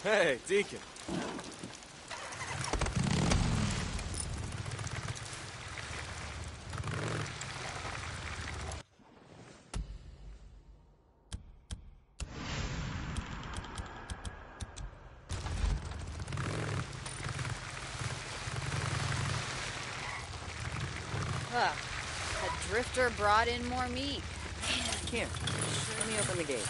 Hey, Deacon. Huh. The drifter brought in more meat. Kim, let me open the gate.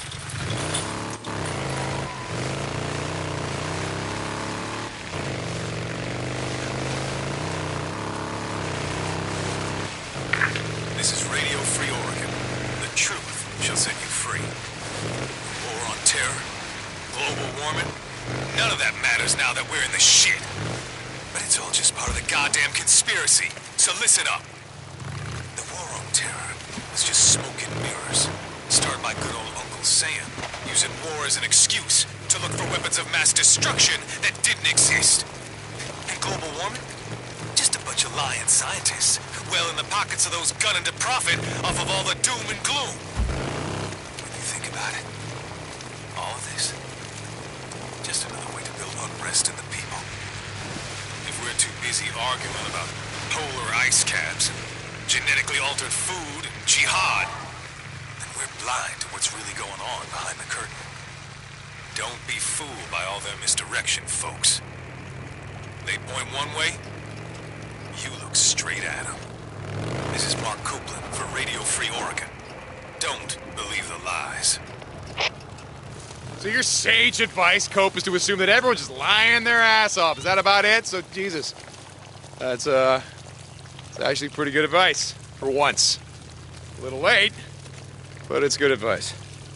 This is Radio Free Oregon. The truth shall set you free. War on terror, global warming, none of that matters now that we're in the shit. But it's all just part of the goddamn conspiracy, so listen up. The war on terror was just smoke and mirrors, started by good old Uncle Sam, using war as an excuse to look for weapons of mass destruction that didn't exist. And global warming? Just a bunch of lying scientists, well in the pockets of those gunning to profit off of all the doom and gloom. When you think about it, all of this, just another way to build unrest in the people. If we're too busy arguing about polar ice caps and genetically altered food and jihad, then we're blind to what's really going on behind the curtain. Don't be fooled by all their misdirection, folks. They point one way, you look straight at them. This is Mark Copeland for Radio Free Oregon. Don't believe the lies. So your sage advice, Cope, is to assume that everyone's just lying their ass off. Is that about it? So, Jesus. It's actually pretty good advice. For once. A little late, but it's good advice.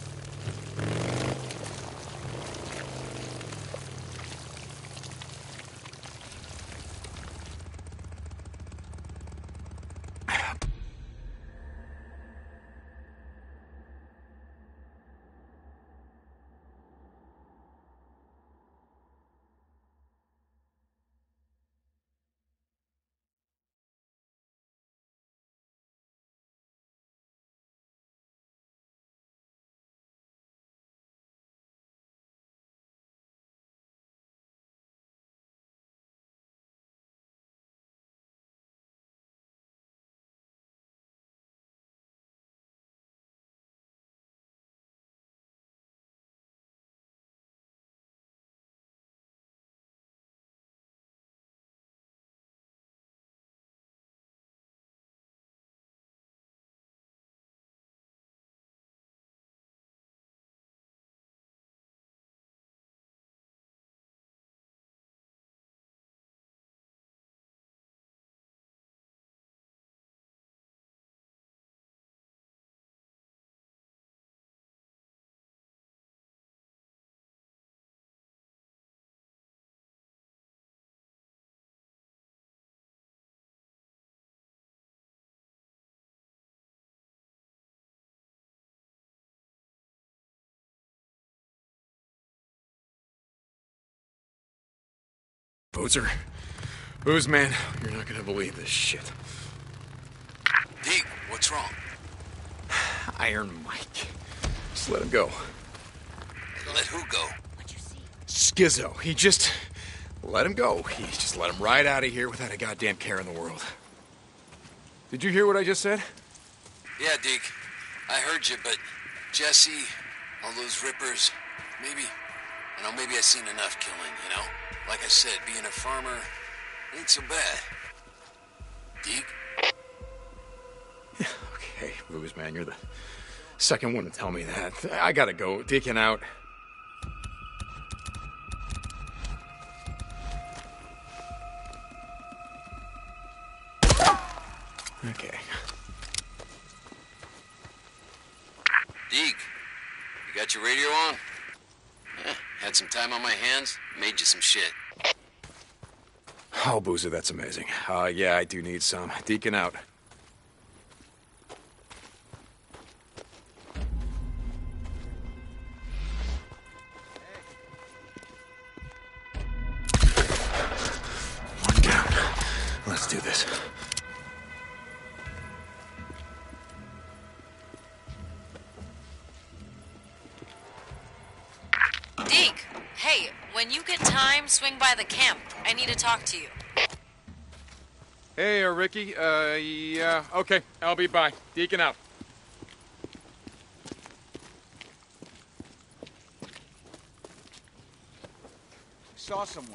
Boozer. Booze, man, you're not gonna believe this shit. Deke, what's wrong? Iron Mike. Just let him go. Let who go? Skizzo. He just... let him go. He just let him right out of here without a goddamn care in the world. Did you hear what I just said? Yeah, Deke. I heard you, but Jesse, all those rippers, maybe I seen enough killing, you know? Like I said, being a farmer ain't so bad. Deke? Yeah, okay, Booze, man, you're the second one to tell me that. I gotta go. Deacon out. Okay. Deke, you got your radio on? Had some time on my hands, made you some shit. Oh, Boozer, that's amazing. Yeah, I do need some. Deacon out. One down. Let's do this. Deke, hey, Swing by the camp. I need to talk to you. Hey, Ricky. Yeah. Okay, I'll be by. Deacon out. Saw someone.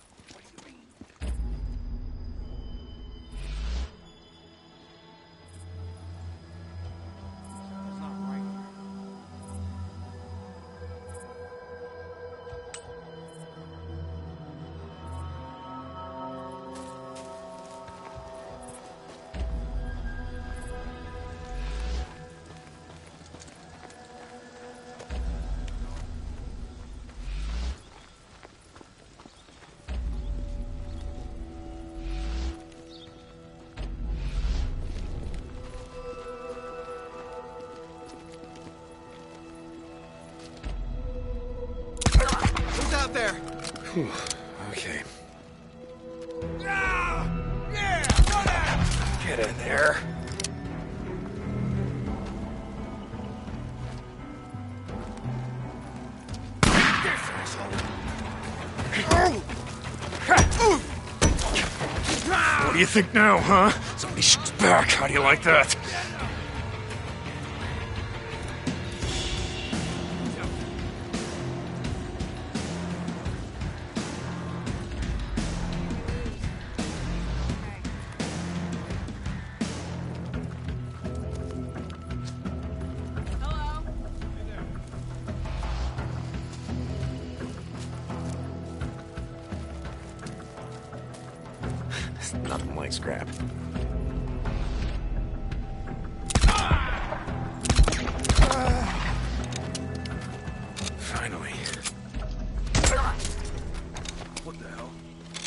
Out there. Whew. Okay. Get in there. What do you think now, huh? Somebody shoots back. How do you like that? Nothing like scrap. Finally. What the hell?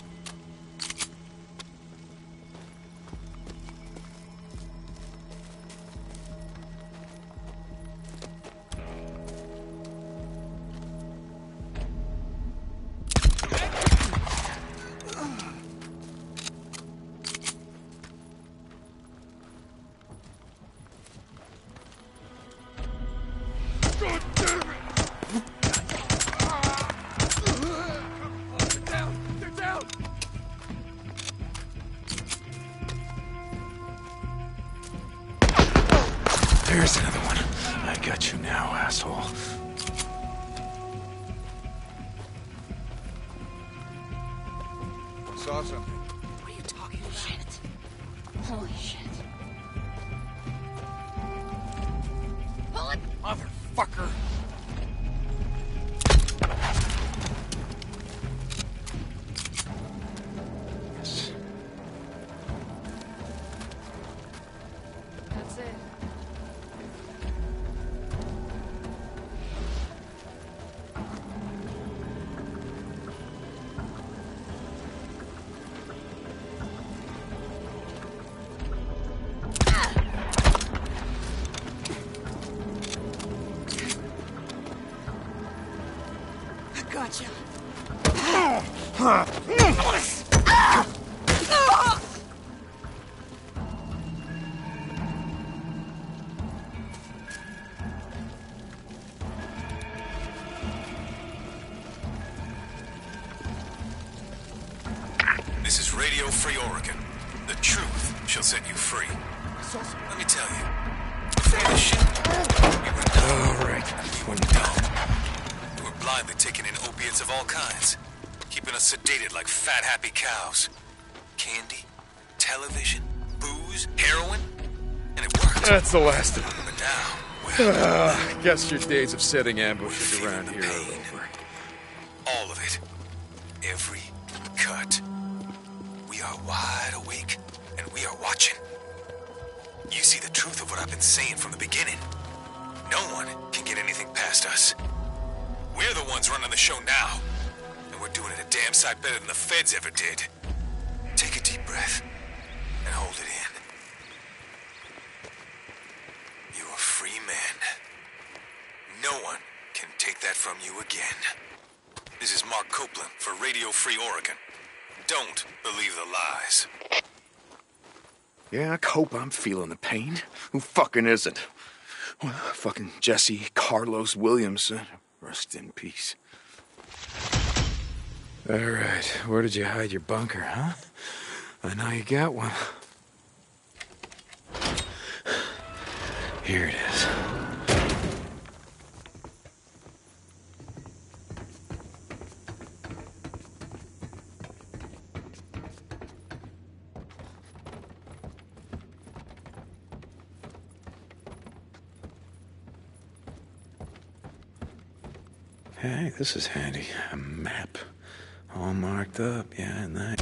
There's another one. I got you now, asshole. Saw something. What are you talking about? Shit. Holy shit. Pull it! Motherfucker. Yes. That's it. Gotcha. This is Radio Free Oregon. The truth shall set you free. Let me tell you. Before this shit, we were dumb. All right. We were dumb. We were blindly taking in opiates of all kinds, keeping us sedated like fat, happy cows. Candy, television, booze, heroin, and it worked. That's the last of them. But now, well, Guess your days of setting ambushes feeling around the here are pain. over. All of it. Every cut. We are wide awake, and we are watching. You see the truth of what I've been saying from the beginning. No one can get anything past us. We're the ones running the show now, and we're doing it a damn sight better than the feds ever did. Take a deep breath and hold it in. You're a free man. No one can take that from you again. This is Mark Copeland for Radio Free Oregon. Don't believe the lies. Yeah, Cope, I'm feeling the pain. Who fucking isn't? Well, fucking Jesse Carlos Williams. Rest in peace. All right, where did you hide your bunker, huh? I know you got one. Here it is. Hey, this is handy. A map. All marked up, yeah, and that.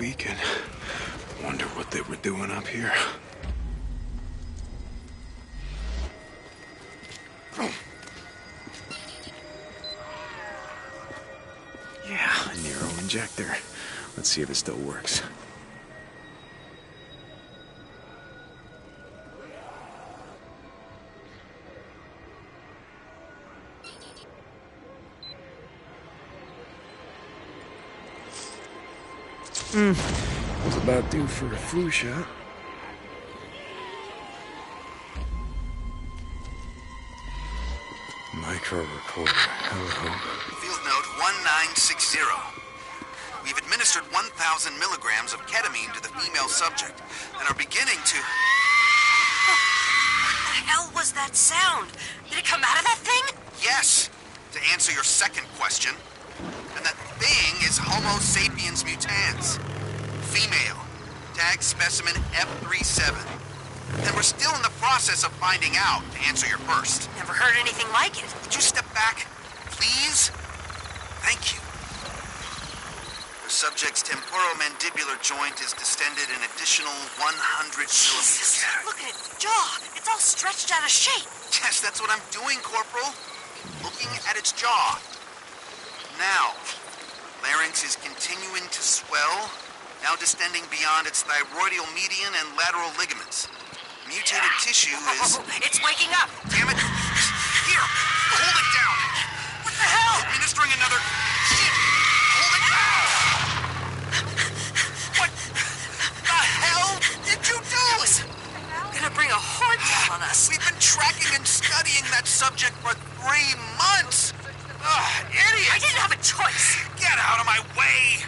weekend. Wonder what they were doing up here. Yeah, a Nero injector. Let's see if it still works. Was about due for a flu shot. Micro recorder. Hello. Field note 1960. We've administered 1,000 milligrams of ketamine to the female subject and are beginning to... What the hell was that sound? Did it come out of that thing? Yes, to answer your second question. And that thing is Homo sapiens mutans. Female. Tag specimen F37. And we're still in the process of finding out, to answer your first. Never heard anything like it. Would you step back, please? Thank you. The subject's temporomandibular joint is distended an additional 100 Jesus, millimeters. look at its jaw. It's all stretched out of shape. Yes, that's what I'm doing, Corporal. Looking at its jaw. Now, larynx is continuing to swell, now distending beyond its thyroidal median and lateral ligaments. Mutated tissue is... It's waking up. Damn it! Here! Hold it down! What the hell? Administering another... Shit! Hold it down! What the hell did you do? Gonna bring a horde down on us. We've been tracking and studying that subject for 3 months! Ugh, idiot! I didn't have a choice. Get out of my way!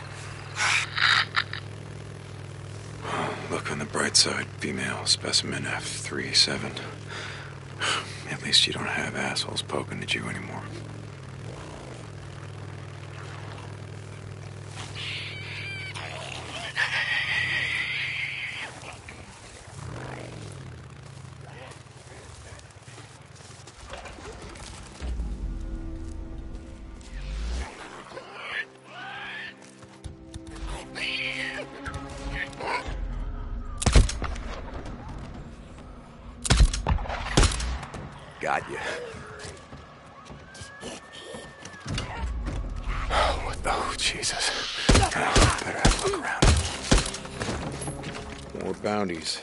Look on the bright side. Female specimen F37. At least you don't have assholes poking at you anymore. Got you. Oh, Jesus. Better have a look around. More bounties.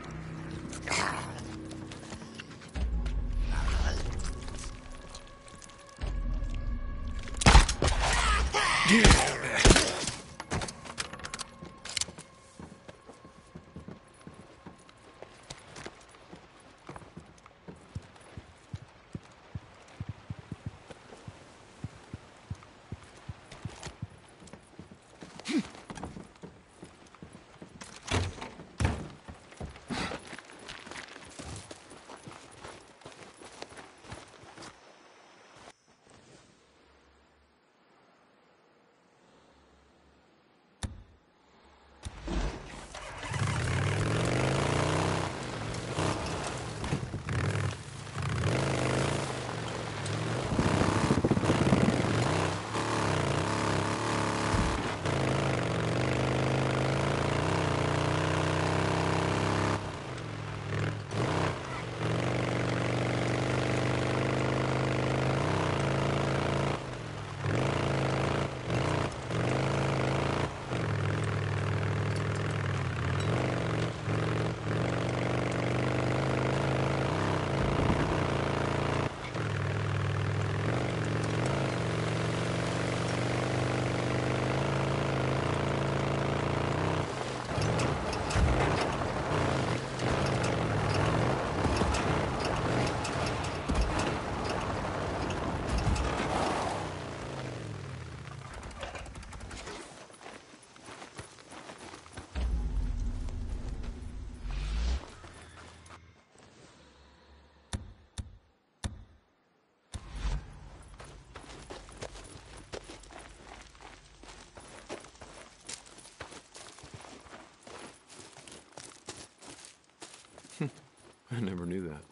I never knew that.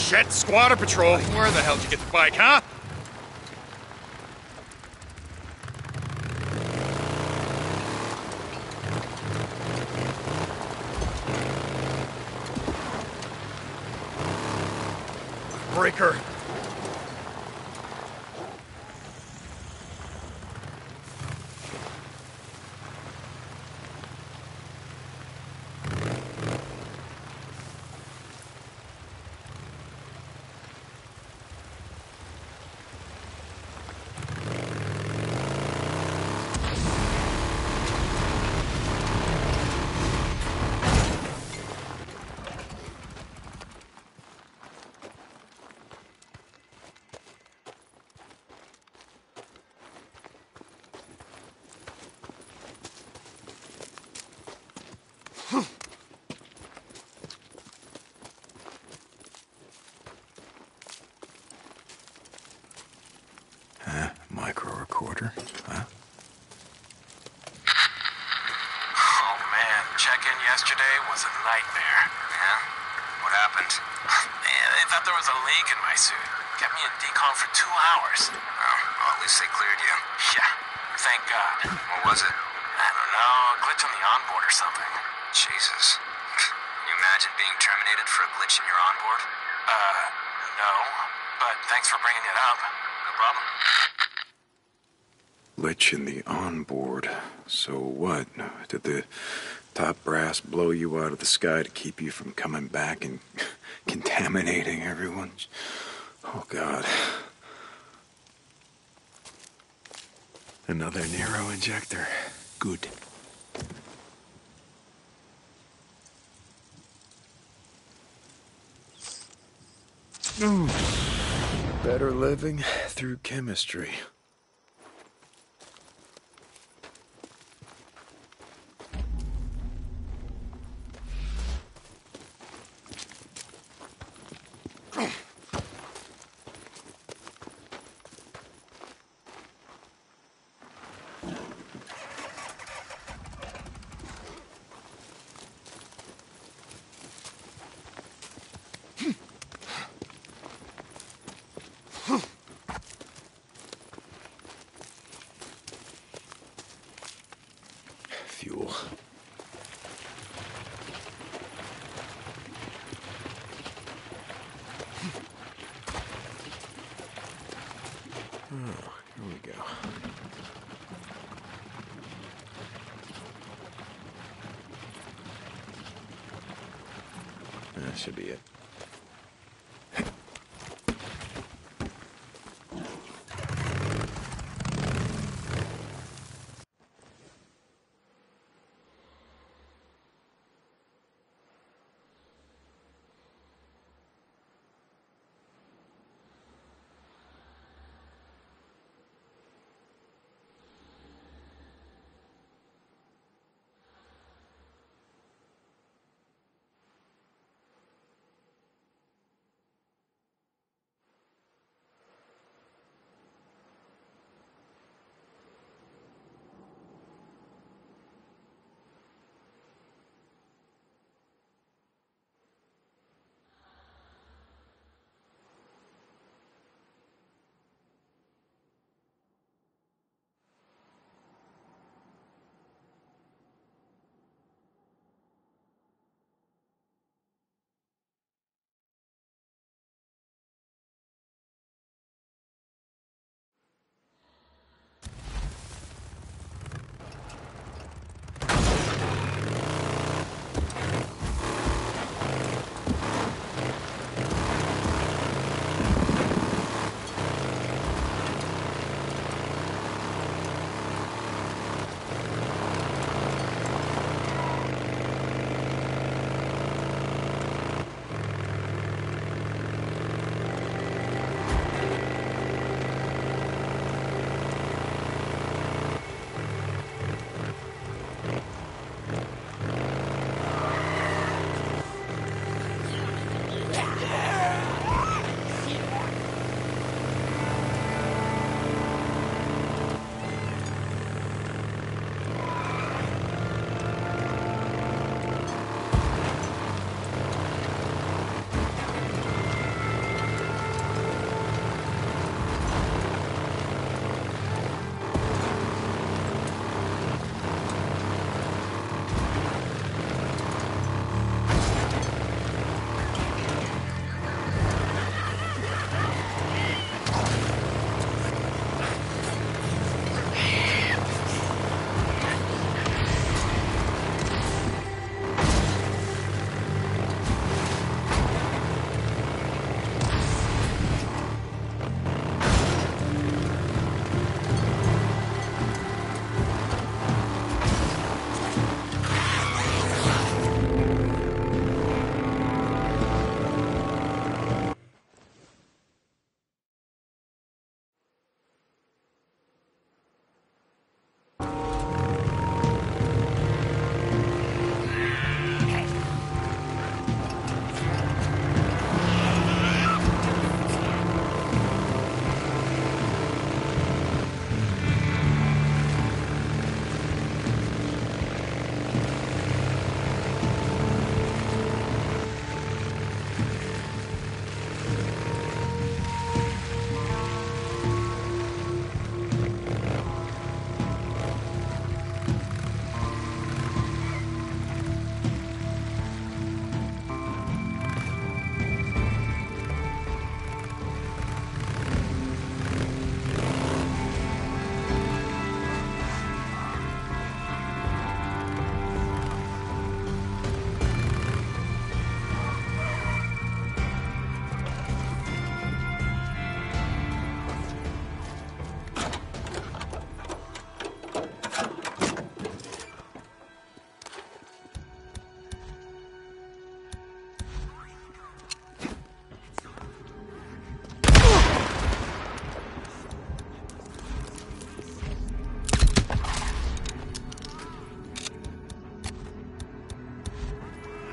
Shit, squatter patrol. Where the hell did you get the bike, huh? Breaker. Micro recorder, huh? Oh man, check-in yesterday was a nightmare. Yeah? What happened? Man, they thought there was a leak in my suit. Kept me in decon for 2 hours. Oh, well, at least they cleared you. Yeah, thank God. What was it? I don't know, a glitch on the onboard or something. Jesus. Can you imagine being terminated for a glitch in your onboard? No, but thanks for bringing it up. No problem. Glitch in the onboard. So what? Did the top brass blow you out of the sky to keep you from coming back and contaminating everyone? Oh, God. Another Nero injector. Good. Better living through chemistry. Fuel. Oh, here we go. That should be it.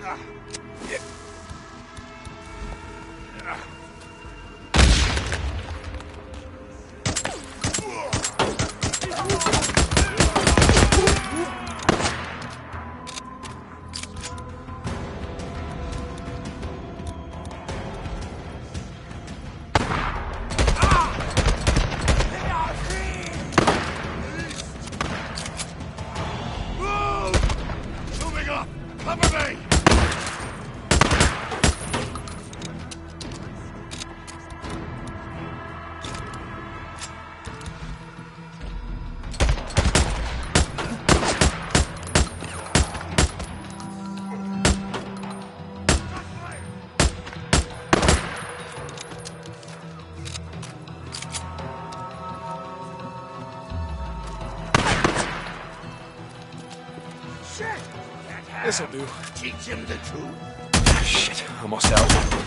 This'll do. Teach him the truth. Shit, almost out.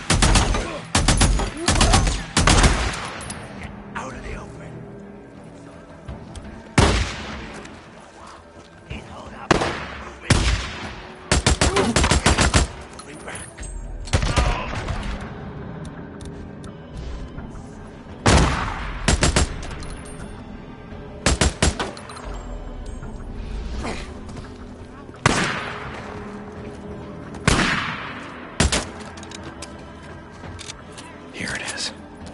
Out of the open. He's hold up. Move it. Moving back. Here it is.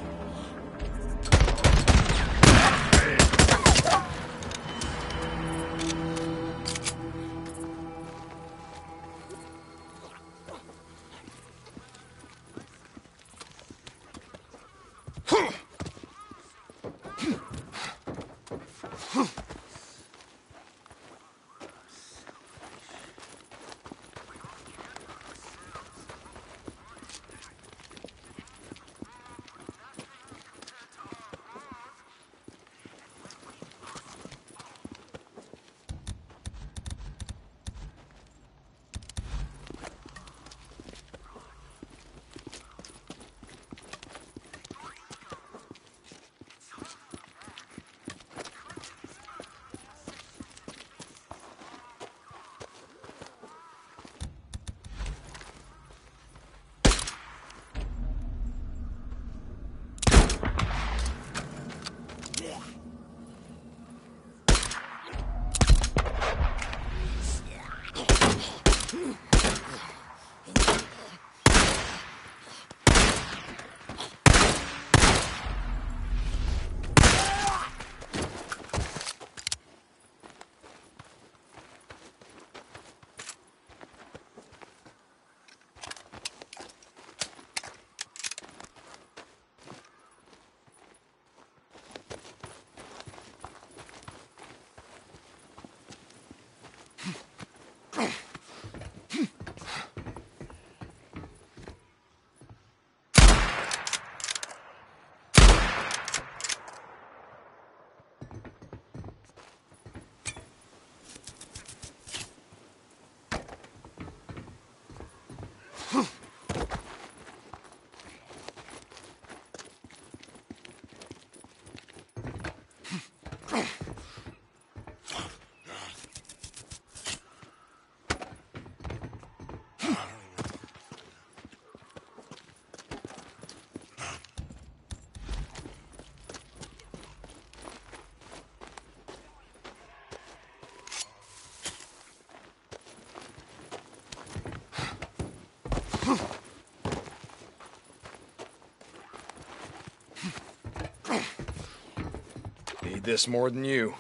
Need this more than you.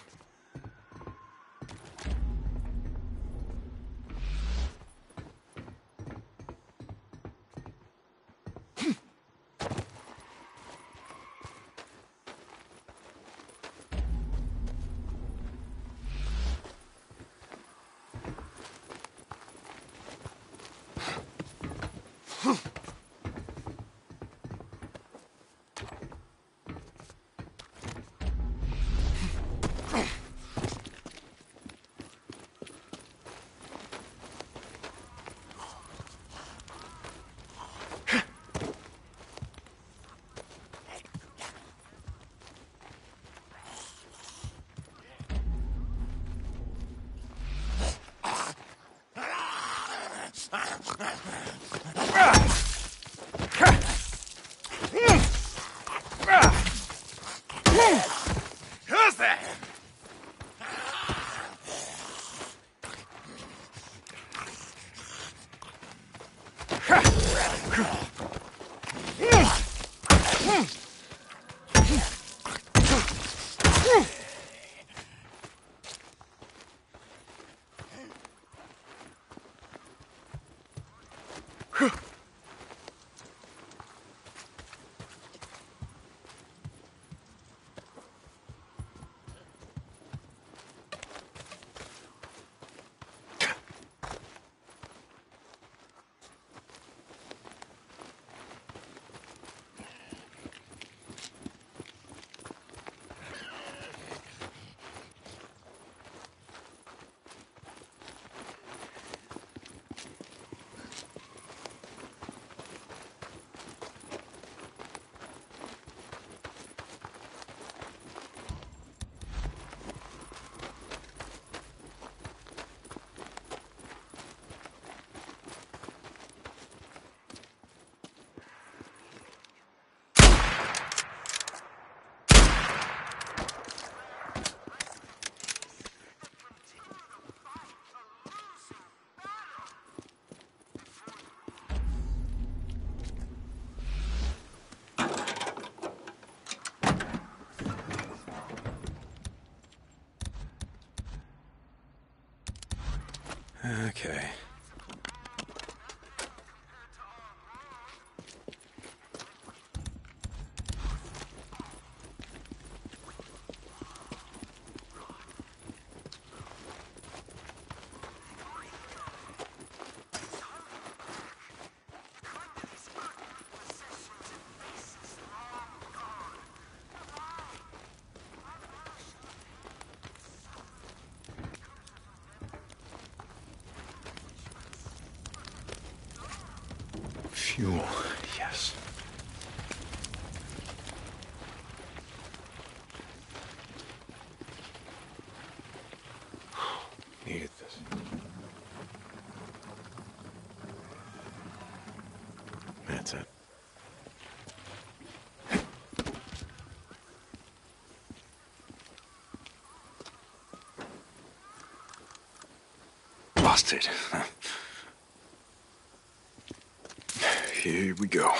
Who's that? Okay. Fuel, yes. Needed this. That's it. Lost it. Here we go.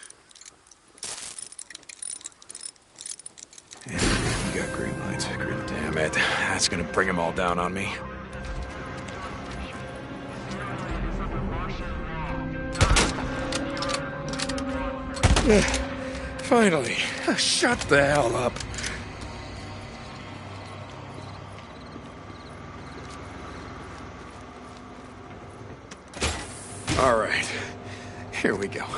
And we got green lights. Green, damn it. That's gonna bring them all down on me. Finally. Shut the hell up. All right. Here we go.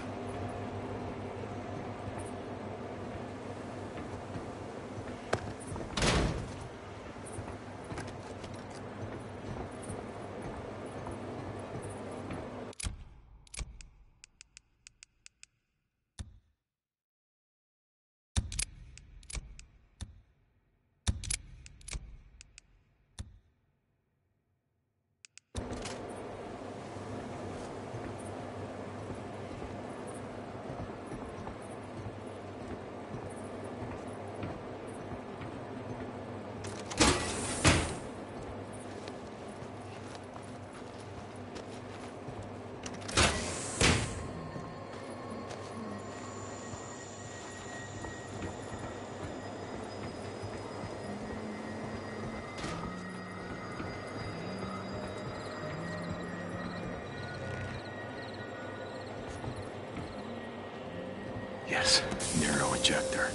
Yes, narrow ejector.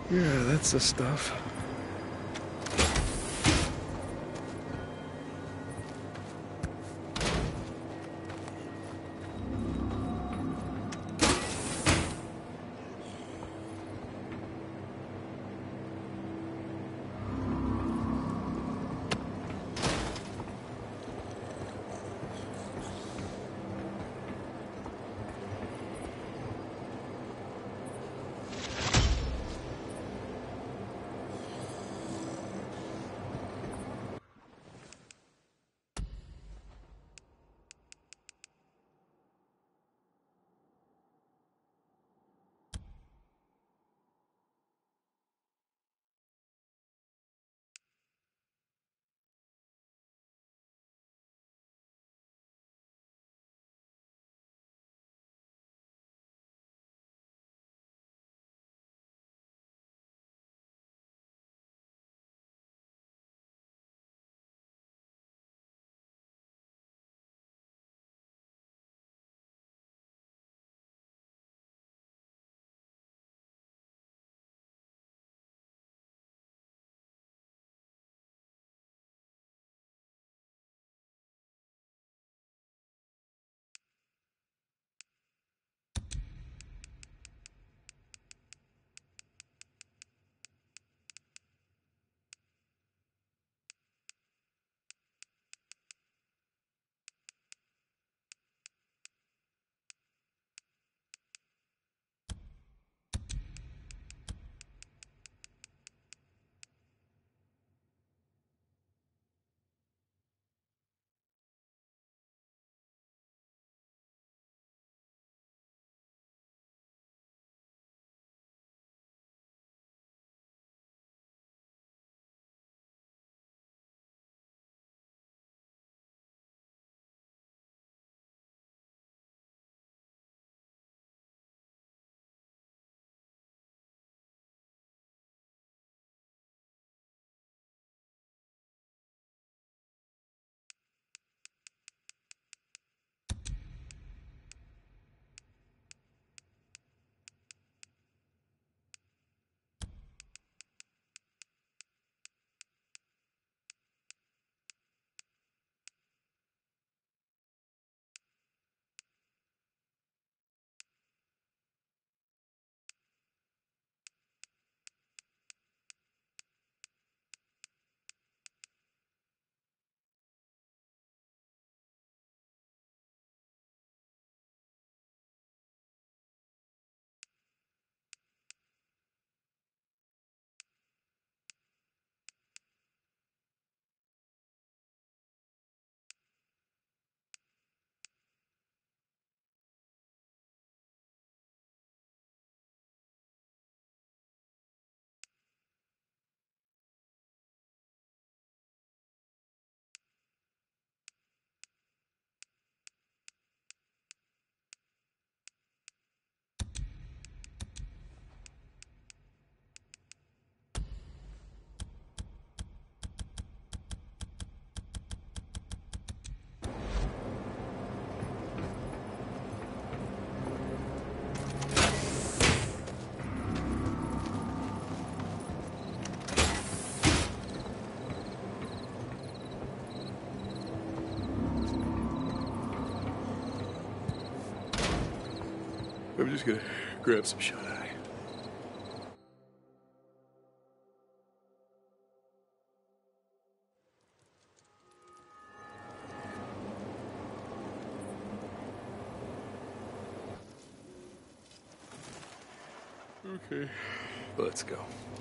Yeah, that's the stuff. I'm just gonna grab some shut-eye. Okay, let's go.